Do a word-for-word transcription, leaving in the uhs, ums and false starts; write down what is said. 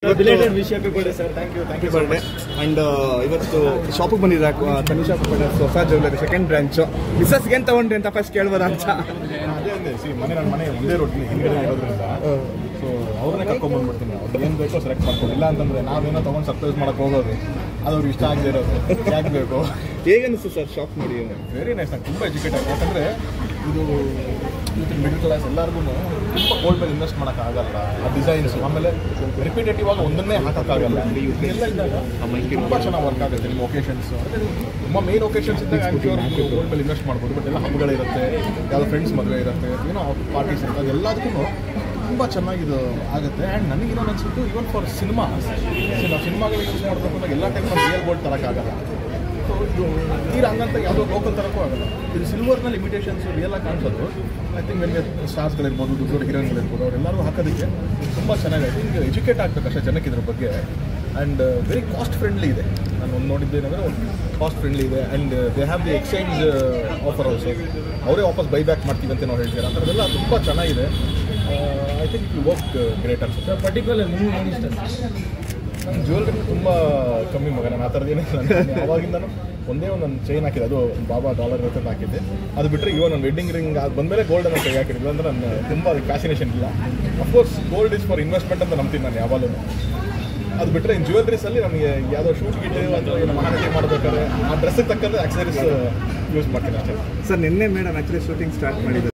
Belated wish happy birthday sir. Thank you thank you birthday. And ಇವತ್ತು ಶಾಪಿಗೆ ಬಂದಿದ್ದ ತನಿಷಾ ಪರ್ನರ್ಸ್ ಹೊಸ ಜ್ಯುವೆಲ್ಲರಿ ಸೆಕೆಂಡ್ ಬ್ರಾಂಚು. ಮಿಸ್ಸಸ್ಗೆ ಏನು ತಗೊಂಡ್ರಿ ಅಂತ ಫಸ್ಟ್ ಕೇಳ್ಬೋದಾ ಅಂತ. ಅದೇ ಅಂದೆ ಸಿ ಮನೆ ನನ್ನ ಮನೆ ಒಂದೇ ರೋಡ್ಲಿ ಹಿಂಗಡೆ ಇರೋದ್ರಿಂದ ಸೊ ಅವ್ರನ್ನೇ ಕರ್ಕೊಂಡ್ಬಂದ್ಬಿಡ್ತೀನಿ. ಅವ್ರು ಏನು ಬೇಕೋ ಸೆಲೆಕ್ಟ್ ಮಾಡ್ಕೊಂಡು, ಇಲ್ಲ ಅಂತಂದರೆ ನಾವೇನೋ ತೊಗೊಂಡು ಸರ್ಪ್ರೈಸ್ ಮಾಡೋಕೆ ಹೋಗೋದು ಅದು ಅವ್ರಿಗೆ ಇಷ್ಟ ಆಗದೆ ಇರೋದು ಯಾಕೆ ಬೇಕು. ಹೇಗನ್ನಿಸ್ತು ಸರ್ ಶಾಪ್ ನೋಡಿ? Very nice. ನಂಗೆ ತುಂಬ ಎಜುಕೇಟ್ ಆಗಿ, ಯಾಕಂದರೆ ಇದು ಇವತ್ತಿನ ಮಿಡಲ್ ಕ್ಲಾಸ್ ಎಲ್ಲರಿಗೂ ತುಂಬ ಗೋಲ್ಡ್ ಮೇಲೆ ಇನ್ವೆಸ್ಟ್ ಮಾಡೋಕ್ಕಾಗಲ್ಲ. ಆ ಡಿಸೈನ್ಸ್ ಆಮೇಲೆ ರಿಪಿಟೇಟಿವ್ ಆಗಿ ಒಂದನ್ನೇ ಹಾಕೋಕ್ಕಾಗಲ್ಲ. ಎಲ್ಲ ಇದ್ದಾಗ ತುಂಬ ಚೆನ್ನಾಗಿ ವರ್ಕ್ ಆಗುತ್ತೆ ನಿಮ್ಮ ಒಕೇಶನ್ಸ್. ತುಂಬ ಮೇನ್ ಒಕೇಶನ್ಸ್ ಇದ್ದಾಗ ಆ್ಯಕ್ಚುರ್ ನೀವು ಗೋಲ್ಡ್ ಮೇಲೆ ಇನ್ವೆಸ್ಟ್ ಮಾಡ್ಬೋದು. ಬಟ್ ಎಲ್ಲ ಹಬ್ಬಗಳಿರುತ್ತೆ, ಯಾವುದೋ ಫ್ರೆಂಡ್ಸ್ ಮದುವೆ ಇರುತ್ತೆ, ಏನೋ ಪಾರ್ಟೀಸ್ ಇರುತ್ತೆ, ಅದೆಲ್ಲದಕ್ಕೂ ತುಂಬ ಚೆನ್ನಾಗಿದು ಆಗುತ್ತೆ. ಆ್ಯಂಡ್ ನನಗೇನೋ ಅನಿಸಿದ್ದು ಇವನ್ ಫಾರ್ ಸಿನಿಮಾ ನಾವು ಸಿನಿಮಾಗಳಿಗೆ ಯೂಸ್ ಮಾಡಬೇಕು ಎಲ್ಲ ಟೈಮ್ ನಾವು ರಿಯಲ್ ಗೋಲ್ಡ್ ತರೋಕ್ಕಾಗಲ್ಲ. ಸೊ ಇದು ತೀರ ಹಂಗಂತ ಯಾವುದೋ ಲೋಕಲ್ ತರೋಕ್ಕೂ ಆಗಲ್ಲ. ಇದು ಸಿಲ್ವರ್ನಲ್ಲಿ ಇಮಿಟೇಷನ್ಸ್ ರಿಯಲ್ ಆಗಿ ಕಾಣಿಸೋದು. ಐ ಥಿಂಕ್ ನನಗೆ ಸ್ಟಾರ್ಸ್ಗಳಿರ್ಬೋದು, ದೊಡ್ಡ ದೊಡ್ಡ ಹೀರೋಯಿನ್ಗಳಿರ್ಬೋದು, ಅವರೆಲ್ಲರೂ ಹಾಕೋದಕ್ಕೆ ತುಂಬ ಚೆನ್ನಾಗಿದೆ. ಹಿಂಗೆ ಎಜುಕೇಟ್ ಆಗಬೇಕು ಅಷ್ಟೇ ಜನಕ್ಕೆ ಇದ್ರ ಬಗ್ಗೆ. ಆ್ಯಂಡ್ ವೆರಿ ಕಾಸ್ಟ್ ಫ್ರೆಂಡ್ಲಿ ಇದೆ. ನಾನು ಒಂದು ನೋಡಿದ್ದೇನೆಂದರೆ ಒಂದು ಕಾಸ್ಟ್ ಫ್ರೆಂಡ್ಲಿ ಇದೆ. And they have the exchange offer also. ಅವರೇ ವಾಪಸ್ ಬೈ ಬ್ಯಾಕ್ ಮಾಡ್ತೀವಿ ಅಂತ ನಾವು ಹೇಳ್ತೀರಾ. ಆ ಥರದ್ದೆಲ್ಲ ತುಂಬ ಚೆನ್ನಾಗಿದೆ. I think you work great ಅನ್ಸುತ್ತೆ. ಪರ್ಟಿಕ್ಯುಲರ್ ನಿಮ್ಗೆ ಏನು ಇಷ್ಟ? ನನ್ನ ಜ್ಯುವೆಲ್ರಿ ತುಂಬ ಕಮ್ಮಿ ಮಗ. ನಾನು ಆ ಥರದ್ದೇನಿಲ್ಲ. ಆವಾಗಿಂದನೂ ಒಂದೇ ಒಂದು ನನ್ನ ಚೈನ್ ಹಾಕಿದೆ, ಅದು ಬಾಬಾ ಡಾಲರ್ ಇರುತ್ತೆ ಅಂತ ಹಾಕಿದ್ದೆ. ಅದು ಬಿಟ್ಟರೆ ಇವಾಗ ನನ್ನ ವೆಡ್ಡಿಂಗ್ ರಿಂಗ್ ಅದು ಬಂದಮೇಲೆ ಗೋಲ್ಡ್ ಅಂತ ಕೈ ಹಾಕಿರಲಿಲ್ಲ. ಅಂದರೆ ನನ್ನ ತುಂಬ ಅದಕ್ಕೆ ಫ್ಯಾಸಿನೇಷನ್ ಇಲ್ಲ. Of course gold is for investment ಅಂತ ನಂಬ್ತೀನಿ ನಾನು ಯಾವಾಗಲೂ. ಅದು ಬಿಟ್ಟರೆ ಇನ್ನು ಜ್ಯುವೆಲ್ರೀಸಲ್ಲಿ ನಮಗೆ ಯಾವುದೋ ಶೂಟ್ ಗಿಟ್ ಅಥವಾ ಏನು ಮಹಾನಟಿ ಮಾಡಬೇಕಾದ್ರೆ ಆ ಡ್ರೆಸ್ಸಿಗೆ ತಕ್ಕಂತೆ ಆಕ್ಸರೀಸ್ ಯೂಸ್ ಮಾಡ್ತೀನಿ ಅಷ್ಟೇ. ಸರ್ ನಿನ್ನೆ ಮೇಡಮ್ ಆ್ಯಕ್ಚುಲಿ ಶೂಟಿಂಗ್ ಸ್ಟಾರ್ಟ್ ಮಾಡಿದ್ರು.